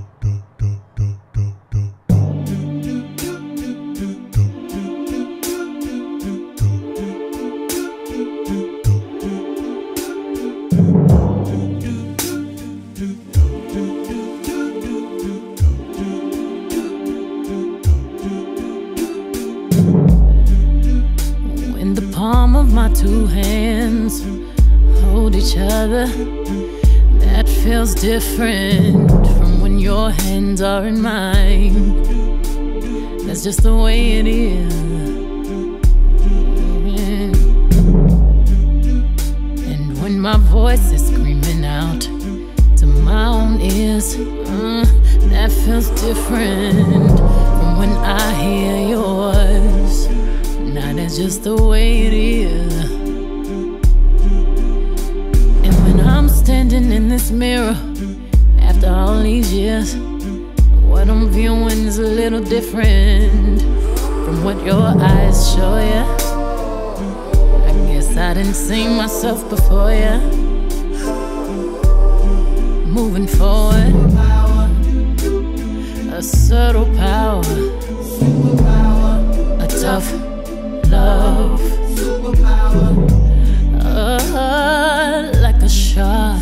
When the palm of my two hands hold each other, that feels different from when your hands are in mine. That's just the way it is. And when my voice is screaming out to my own ears, that feels different from when I hear yours. Now that's just the way it is. And when I'm standing in this mirror after all these years, what I'm viewing is a little different from what your eyes show ya. I guess I didn't see myself before ya. Moving forward, a subtle power, a tough love, like a shark,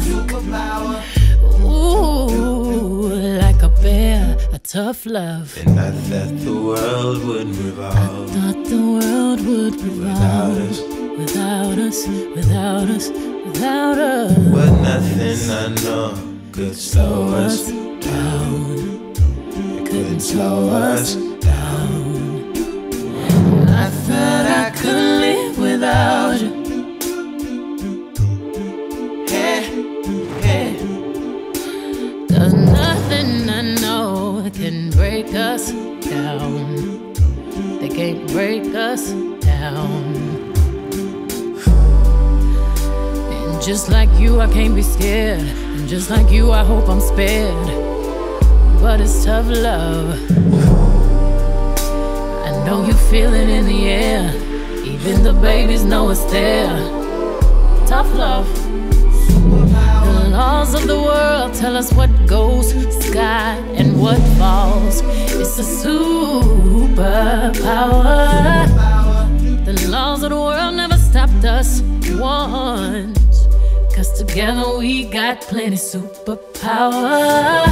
ooh, like a bear, a tough love. And I thought the world would revolve. I thought the world would revolve Without us, without us, without us. but nothing I know could slow us down. It couldn't slow us down. I thought I could live without you. Hey, hey. There's nothing I know can break us down. They can't break us down. And just like you, I can't be scared. And just like you, I hope I'm spared. But it's tough love. I know you feel it in the air. Even the babies know it's there. Tough love. The laws of the world tell us what goes sky and what falls. It's a superpower. The laws of the world never stopped us once, 'cause together we got plenty superpower.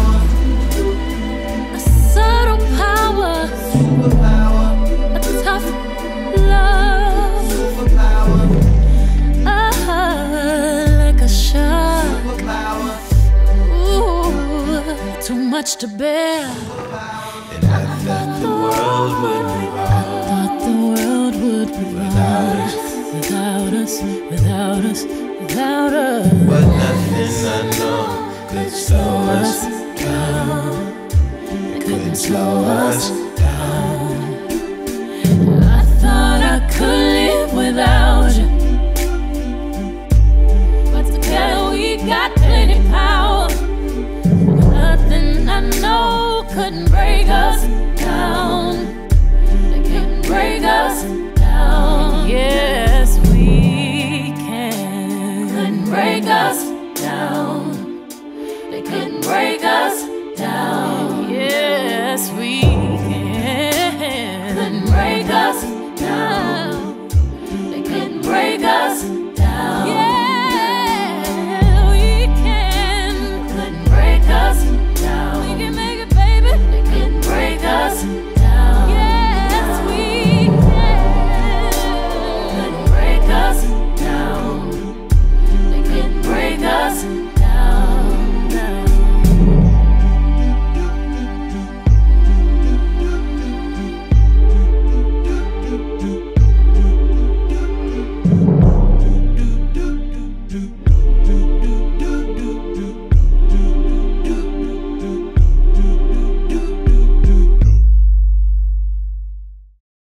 A subtle power, a tough love, like a shark, ooh, too much to bear. And I thought the world would revolve. I thought the world would revolve without us, without us, without us. But nothing I know could slow us down. It couldn't slow us down. I thought I could live without you, but together we got plenty power. Nothing I know couldn't break us down. They can't break us down. Yes, we can. Couldn't break us